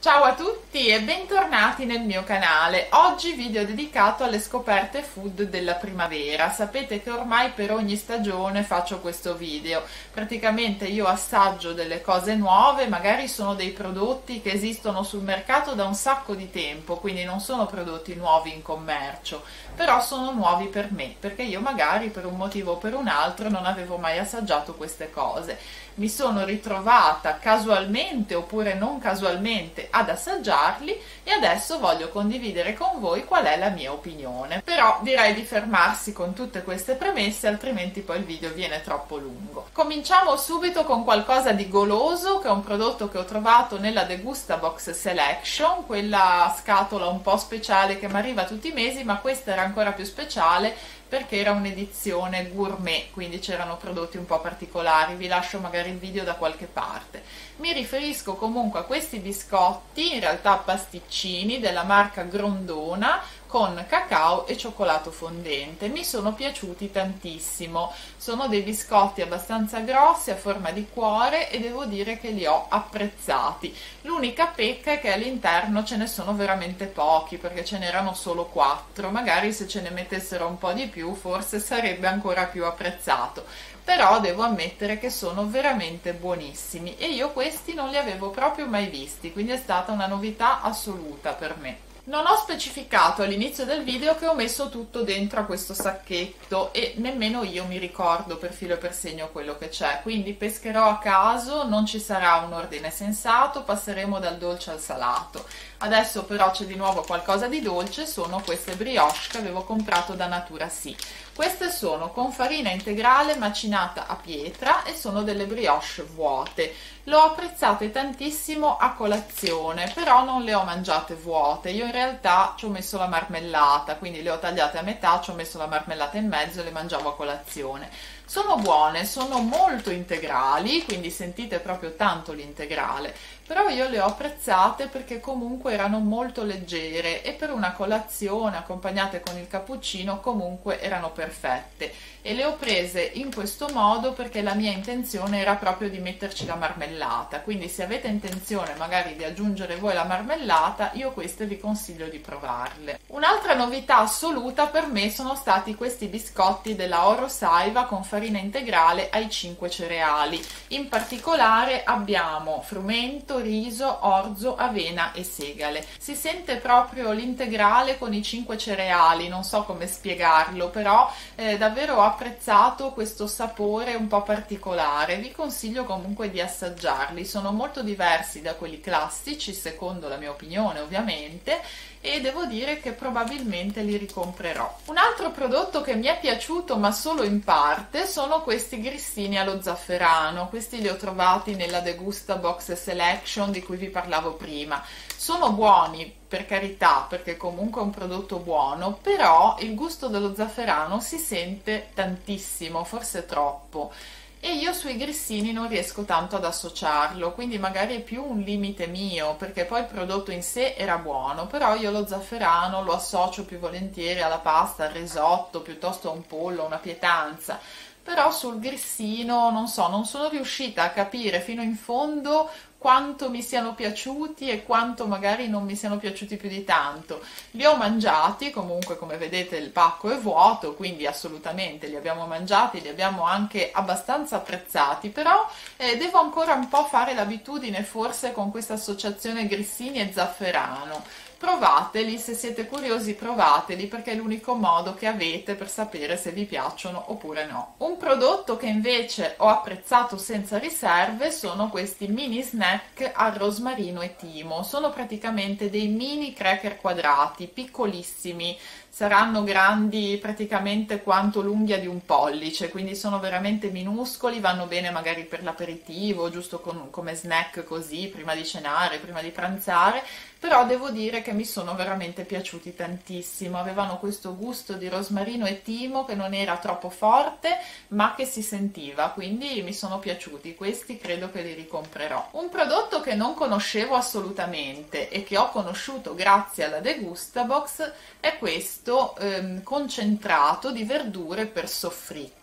Ciao a tutti e bentornati nel mio canale. Oggi video dedicato alle scoperte food della primavera. Sapete che ormai per ogni stagione faccio questo video. Praticamente io assaggio delle cose nuove, magari sono dei prodotti che esistono sul mercato da un sacco di tempo, quindi non sono prodotti nuovi in commercio, però sono nuovi per me, perché io magari per un motivo o per un altro non avevo mai assaggiato queste cose. Mi sono ritrovata casualmente oppure non casualmente ad assaggiarli e adesso voglio condividere con voi qual è la mia opinione. Però direi di fermarsi con tutte queste premesse, altrimenti poi il video viene troppo lungo. Cominciamo subito con qualcosa di goloso, che è un prodotto che ho trovato nella Degustabox Selection, quella scatola un po' speciale che mi arriva tutti i mesi, ma questa era ancora più speciale perché era un'edizione gourmet, quindi c'erano prodotti un po' particolari. Vi lascio magari il video da qualche parte. Mi riferisco comunque a questi biscotti, in realtà pasticcini della marca Grondona, con cacao e cioccolato fondente. Mi sono piaciuti tantissimo, sono dei biscotti abbastanza grossi a forma di cuore e devo dire che li ho apprezzati. L'unica pecca è che all'interno ce ne sono veramente pochi, perché ce n'erano solo 4, magari se ce ne mettessero un po' di più forse sarebbe ancora più apprezzato, però devo ammettere che sono veramente buonissimi e io questi non li avevo proprio mai visti, quindi è stata una novità assoluta per me. Non ho specificato all'inizio del video che ho messo tutto dentro a questo sacchetto e nemmeno io mi ricordo per filo e per segno quello che c'è, quindi pescherò a caso, non ci sarà un ordine sensato, passeremo dal dolce al salato. Adesso però c'è di nuovo qualcosa di dolce, sono queste brioche che avevo comprato da Natura Sì. Queste sono con farina integrale macinata a pietra e sono delle brioche vuote. L'ho apprezzate tantissimo a colazione, però non le ho mangiate vuote. Io in realtà ci ho messo la marmellata, quindi le ho tagliate a metà, ci ho messo la marmellata in mezzo e le mangiavo a colazione. Sono buone, sono molto integrali, quindi sentite proprio tanto l'integrale, però io le ho apprezzate perché comunque erano molto leggere e per una colazione accompagnate con il cappuccino comunque erano perfette, e le ho prese in questo modo perché la mia intenzione era proprio di metterci la marmellata, quindi se avete intenzione magari di aggiungere voi la marmellata, io queste vi consiglio di provarle. Un'altra novità assoluta per me sono stati questi biscotti della Oro Saiva con farina integrale ai 5 cereali. In particolare abbiamo frumento, riso, orzo, avena e segale. Si sente proprio l'integrale con i 5 cereali, non so come spiegarlo, però davvero ho apprezzato questo sapore un po' particolare. Vi consiglio comunque di assaggiarli, sono molto diversi da quelli classici, secondo la mia opinione ovviamente, e devo dire che probabilmente li ricomprerò. Un altro prodotto che mi è piaciuto ma solo in parte sono questi grissini allo zafferano. Questi li ho trovati nella Degustabox Selection di cui vi parlavo prima. Sono buoni, per carità, perché comunque è un prodotto buono, però il gusto dello zafferano si sente tantissimo, forse troppo, e io sui grissini non riesco tanto ad associarlo, quindi magari è più un limite mio, perché poi il prodotto in sé era buono, però io lo zafferano lo associo più volentieri alla pasta, al risotto, piuttosto a un pollo, a una pietanza. Però sul grissino non so, non sono riuscita a capire fino in fondo quanto mi siano piaciuti e quanto magari non mi siano piaciuti più di tanto. Li ho mangiati, comunque come vedete il pacco è vuoto, quindi assolutamente li abbiamo mangiati, li abbiamo anche abbastanza apprezzati, però devo ancora un po' fare l'abitudine forse con questa associazione grissini e zafferano. Provateli, se siete curiosi provateli, perché è l'unico modo che avete per sapere se vi piacciono oppure no. Un prodotto che invece ho apprezzato senza riserve sono questi mini snack al rosmarino e timo. Sono praticamente dei mini cracker quadrati, piccolissimi, saranno grandi praticamente quanto l'unghia di un pollice, quindi sono veramente minuscoli, vanno bene magari per l'aperitivo, giusto come snack così, prima di cenare, prima di pranzare, però devo dire che mi sono veramente piaciuti tantissimo. Avevano questo gusto di rosmarino e timo che non era troppo forte ma che si sentiva, quindi mi sono piaciuti. Questi credo che li ricomprerò. Un prodotto che non conoscevo assolutamente e che ho conosciuto grazie alla Degustabox è questo concentrato di verdure per soffritto.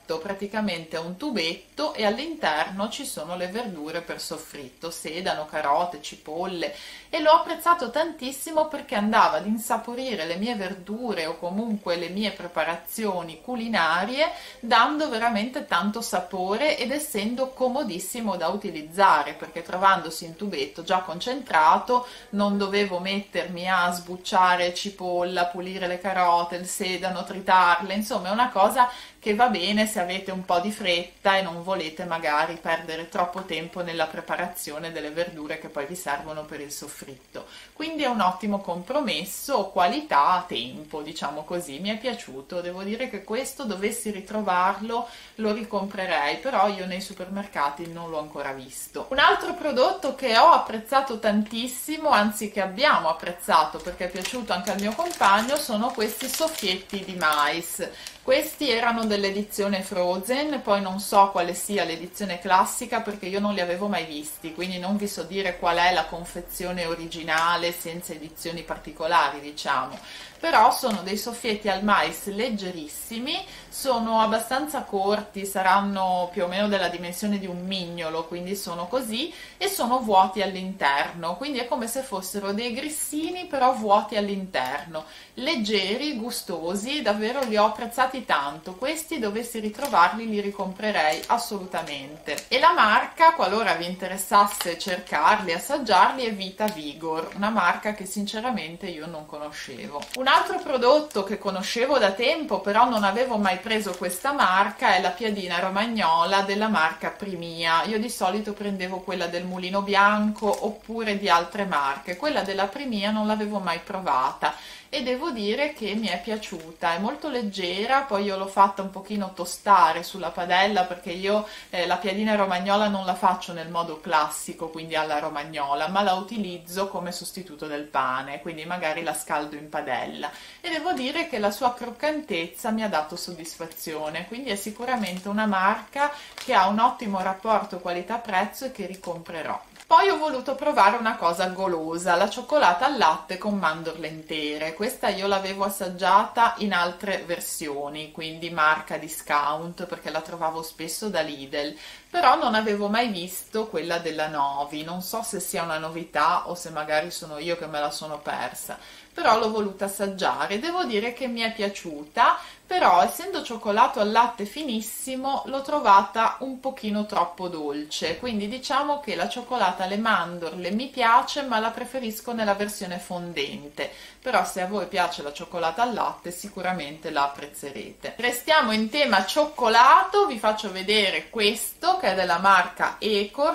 soffritto, praticamente è un tubetto e all'interno ci sono le verdure per soffritto, sedano, carote, cipolle, e l'ho apprezzato tantissimo perché andava ad insaporire le mie verdure o comunque le mie preparazioni culinarie, dando veramente tanto sapore ed essendo comodissimo da utilizzare, perché trovandosi in tubetto già concentrato non dovevo mettermi a sbucciare cipolla, pulire le carote, il sedano, tritarle, insomma è una cosa che va bene se avete un po' di fretta e non volete magari perdere troppo tempo nella preparazione delle verdure che poi vi servono per il soffritto. Quindi è un ottimo compromesso, qualità-tempo, diciamo così. Mi è piaciuto, devo dire che questo, dovessi ritrovarlo, lo ricomprerei, però io nei supermercati non l'ho ancora visto. Un altro prodotto che ho apprezzato tantissimo, anzi che abbiamo apprezzato perché è piaciuto anche al mio compagno, sono questi soffietti di mais. Questi erano dell'edizione Frozen, poi non so quale sia l'edizione classica perché io non li avevo mai visti, quindi non vi so dire qual è la confezione originale senza edizioni particolari, diciamo. Però sono dei soffietti al mais leggerissimi, sono abbastanza corti, saranno più o meno della dimensione di un mignolo, quindi sono così, e sono vuoti all'interno, quindi è come se fossero dei grissini però vuoti all'interno, leggeri, gustosi, davvero li ho apprezzati tanto. Questi, dovessi ritrovarli, li ricomprerei assolutamente. E la marca, qualora vi interessasse cercarli, assaggiarli, è Vita Vigor, una marca che sinceramente io non conoscevo. Un altro prodotto che conoscevo da tempo però non avevo mai preso questa marca è la piadina romagnola della marca Primia. Io di solito prendevo quella del Mulino Bianco oppure di altre marche, quella della Primia non l'avevo mai provata e devo dire che mi è piaciuta, è molto leggera. Poi io l'ho fatta un pochino tostare sulla padella perché io la piadina romagnola non la faccio nel modo classico, quindi alla romagnola, ma la utilizzo come sostituto del pane, quindi magari la scaldo in padella, e devo dire che la sua croccantezza mi ha dato soddisfazione, quindi è sicuramente una marca che ha un ottimo rapporto qualità-prezzo e che ricomprerò. Poi ho voluto provare una cosa golosa, la cioccolata al latte con mandorle intere. Questa io l'avevo assaggiata in altre versioni, quindi marca discount, perché la trovavo spesso da Lidl, però non avevo mai visto quella della Novi. Non so se sia una novità o se magari sono io che me la sono persa, però l'ho voluta assaggiare. Devo dire che mi è piaciuta, però essendo cioccolato al latte finissimo l'ho trovata un pochino troppo dolce, quindi diciamo che la cioccolata alle mandorle mi piace, ma la preferisco nella versione fondente. Però se a voi piace la cioccolata al latte sicuramente la apprezzerete. Restiamo in tema cioccolato, vi faccio vedere questo che è della marca Ecor,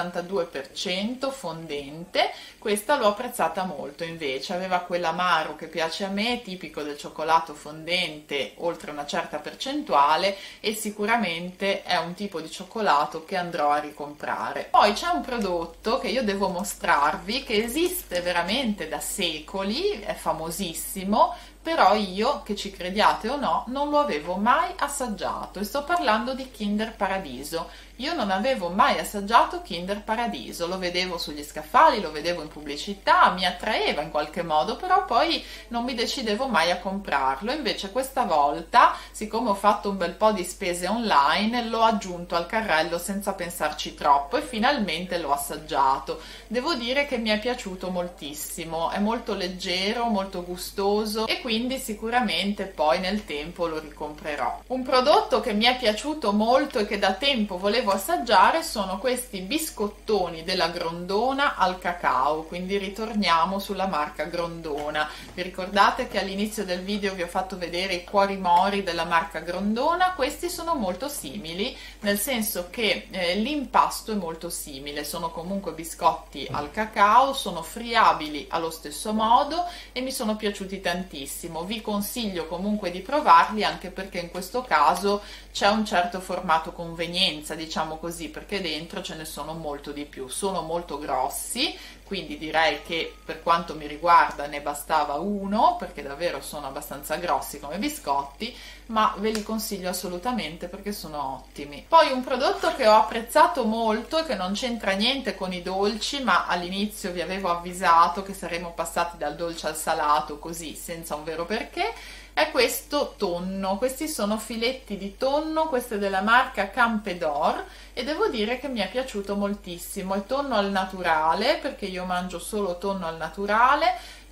72% fondente. Questa l'ho apprezzata molto invece, aveva quell'amaro che piace a me, tipico del cioccolato fondente oltre una certa percentuale, e sicuramente è un tipo di cioccolato che andrò a ricomprare. Poi c'è un prodotto che io devo mostrarvi che esiste veramente da secoli, è famosissimo, però io, che ci crediate o no, non lo avevo mai assaggiato, e sto parlando di Kinder Paradiso. Io non avevo mai assaggiato Kinder Paradiso, lo vedevo sugli scaffali, lo vedevo in pubblicità, mi attraeva in qualche modo, però poi non mi decidevo mai a comprarlo. Invece questa volta, siccome ho fatto un bel po' di spese online, l'ho aggiunto al carrello senza pensarci troppo e finalmente l'ho assaggiato. Devo dire che mi è piaciuto moltissimo, è molto leggero, molto gustoso, e quindi sicuramente poi nel tempo lo ricomprerò. Un prodotto che mi è piaciuto molto e che da tempo volevo assaggiare sono questi biscottoni della Grondona al cacao, quindi ritorniamo sulla marca Grondona. Vi ricordate che all'inizio del video vi ho fatto vedere i cuori mori della marca Grondona? Questi sono molto simili, nel senso che l'impasto è molto simile, sono comunque biscotti al cacao, sono friabili allo stesso modo e mi sono piaciuti tantissimo. Vi consiglio comunque di provarli, anche perché in questo caso c'è un certo formato convenienza, diciamo così, perché dentro ce ne sono molto di più, sono molto grossi, quindi direi che per quanto mi riguarda ne bastava uno, perché davvero sono abbastanza grossi come biscotti, ma ve li consiglio assolutamente perché sono ottimi. Poi un prodotto che ho apprezzato molto e che non c'entra niente con i dolci, ma all'inizio vi avevo avvisato che saremmo passati dal dolce al salato così, senza un ovvero perché, è questo tonno. Questi sono filetti di tonno, questo è della marca Campedor e devo dire che mi è piaciuto moltissimo. Il tonno al naturale, perché io mangio solo tonno al naturale,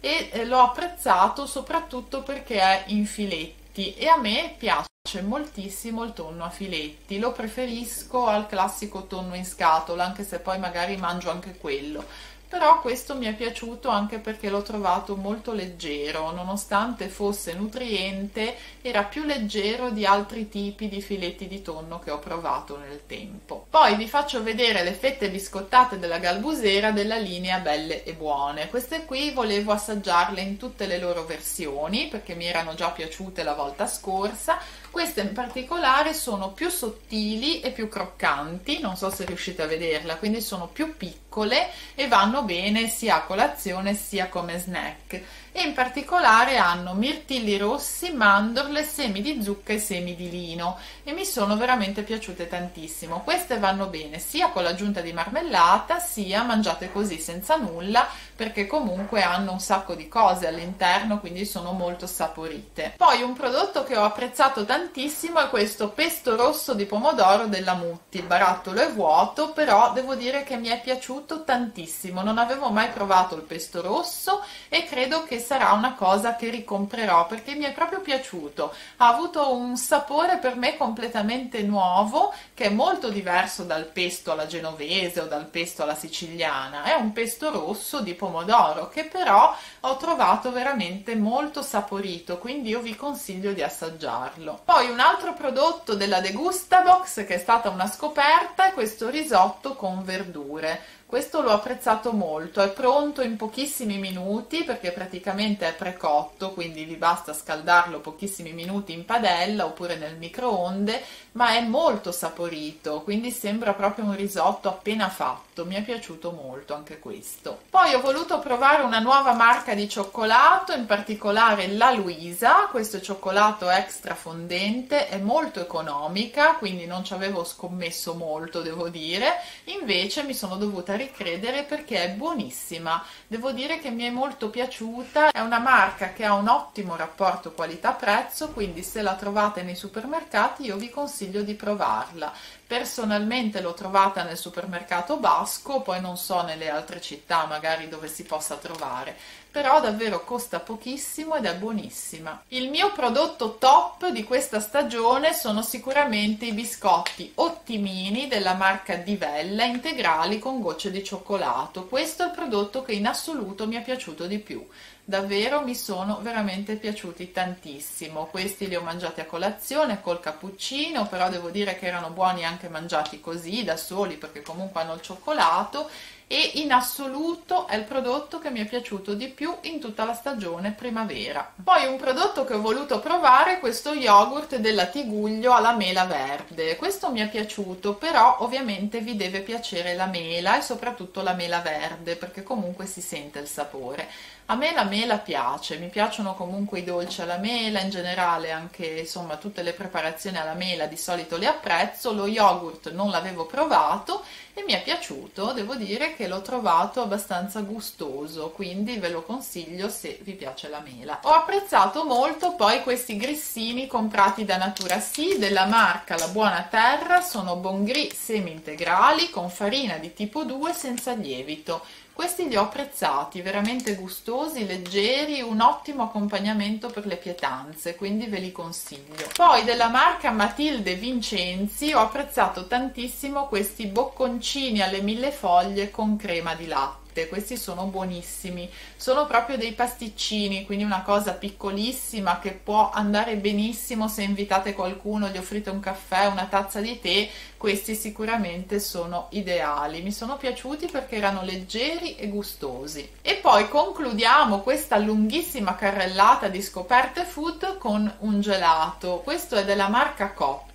e l'ho apprezzato soprattutto perché è in filetti e a me piace moltissimo il tonno a filetti, lo preferisco al classico tonno in scatola, anche se poi magari mangio anche quello. Però questo mi è piaciuto anche perché l'ho trovato molto leggero, nonostante fosse nutriente, era più leggero di altri tipi di filetti di tonno che ho provato nel tempo. Poi vi faccio vedere le fette biscottate della Galbusera della linea Belle e Buone. Queste qui volevo assaggiarle in tutte le loro versioni perché mi erano già piaciute la volta scorsa. Queste in particolare sono più sottili e più croccanti, non so se riuscite a vederla, quindi sono più piccole e vanno bene sia a colazione sia come snack. E in particolare hanno mirtilli rossi, mandorle, semi di zucca e semi di lino e mi sono veramente piaciute tantissimo. Queste vanno bene sia con l'aggiunta di marmellata sia mangiate così senza nulla, perché comunque hanno un sacco di cose all'interno, quindi sono molto saporite. Poi un prodotto che ho apprezzato tantissimo è questo pesto rosso di pomodoro della Mutti. Il barattolo è vuoto, però devo dire che mi è piaciuto tantissimo. Non avevo mai provato il pesto rosso e credo che sarà una cosa che ricomprerò perché mi è proprio piaciuto. Ha avuto un sapore per me completamente nuovo, che è molto diverso dal pesto alla genovese o dal pesto alla siciliana. È un pesto rosso di pomodoro che però ho trovato veramente molto saporito, quindi io vi consiglio di assaggiarlo. Poi un altro prodotto della Degustabox che è stata una scoperta è questo risotto con verdure. Questo l'ho apprezzato molto, è pronto in pochissimi minuti perché praticamente è precotto, quindi vi basta scaldarlo pochissimi minuti in padella oppure nel microonde, ma è molto saporito, quindi sembra proprio un risotto appena fatto. Mi è piaciuto molto anche questo. Poi ho voluto provare una nuova marca di cioccolato, in particolare la Luisa. Questo cioccolato extra fondente, è molto economica, quindi non ci avevo scommesso molto, devo dire, invece mi sono dovuta ricredere perché è buonissima. Devo dire che mi è molto piaciuta, è una marca che ha un ottimo rapporto qualità-prezzo, quindi se la trovate nei supermercati io vi consiglio di provarla. Personalmente l'ho trovata nel supermercato Basco, poi non so nelle altre città magari dove si possa trovare, però davvero costa pochissimo ed è buonissima. Il mio prodotto top di questa stagione sono sicuramente i biscotti Ottimini della marca Divella integrali con gocce di cioccolato. Questo è il prodotto che in assoluto mi è piaciuto di più. Davvero mi sono veramente piaciuti tantissimo. Questi li ho mangiati a colazione col cappuccino, però devo dire che erano buoni anche mangiati così da soli perché comunque hanno il cioccolato, e in assoluto è il prodotto che mi è piaciuto di più in tutta la stagione primavera. Poi un prodotto che ho voluto provare è questo yogurt della Tiguglio alla mela verde. Questo mi è piaciuto, però ovviamente vi deve piacere la mela e soprattutto la mela verde perché comunque si sente il sapore. A me la mela piace, mi piacciono comunque i dolci alla mela, in generale anche insomma tutte le preparazioni alla mela di solito le apprezzo. Lo yogurt non l'avevo provato e mi è piaciuto, devo dire che l'ho trovato abbastanza gustoso, quindi ve lo consiglio se vi piace la mela. Ho apprezzato molto poi questi grissini comprati da Natura Sì della marca La Buona Terra, sono Bon Gris semi integrali con farina di tipo 2 senza lievito. Questi li ho apprezzati, veramente gustosi, leggeri, un ottimo accompagnamento per le pietanze, quindi ve li consiglio. Poi della marca Matilde Vincenzi ho apprezzato tantissimo questi bocconcini alle millefoglie con crema di latte. Questi sono buonissimi, sono proprio dei pasticcini, quindi una cosa piccolissima che può andare benissimo se invitate qualcuno, gli offrite un caffè, una tazza di tè. Questi sicuramente sono ideali, mi sono piaciuti perché erano leggeri e gustosi. E poi concludiamo questa lunghissima carrellata di scoperte food con un gelato. Questo è della marca Coop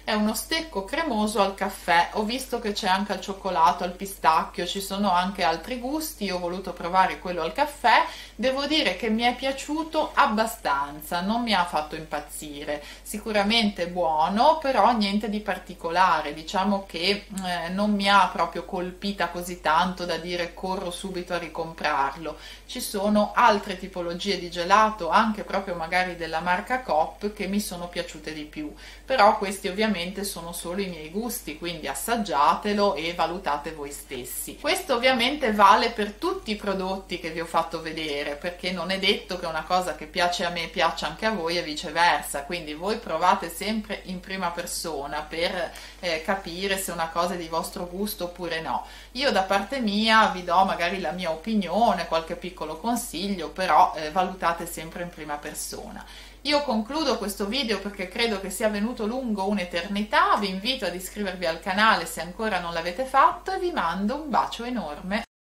è uno stecco cremoso al caffè. Ho visto che c'è anche al cioccolato, al pistacchio, ci sono anche altri gusti, io ho voluto provare quello al caffè. Devo dire che mi è piaciuto abbastanza, non mi ha fatto impazzire, sicuramente buono, però niente di particolare, diciamo che non mi ha proprio colpita così tanto da dire corro subito a ricomprarlo. Ci sono altre tipologie di gelato, anche proprio magari della marca Coop, che mi sono piaciute di più, però questi ovviamente sono solo i miei gusti, quindi assaggiatelo e valutate voi stessi. Questo ovviamente vale per tutti i prodotti che vi ho fatto vedere, perché non è detto che una cosa che piace a me piaccia anche a voi e viceversa, quindi voi provate sempre in prima persona per capire se una cosa è di vostro gusto oppure no. Io da parte mia vi do magari la mia opinione, qualche piccolo consiglio, però valutate sempre in prima persona. Io concludo questo video perché credo che sia venuto lungo un'eternità, vi invito ad iscrivervi al canale se ancora non l'avete fatto e vi mando un bacio enorme.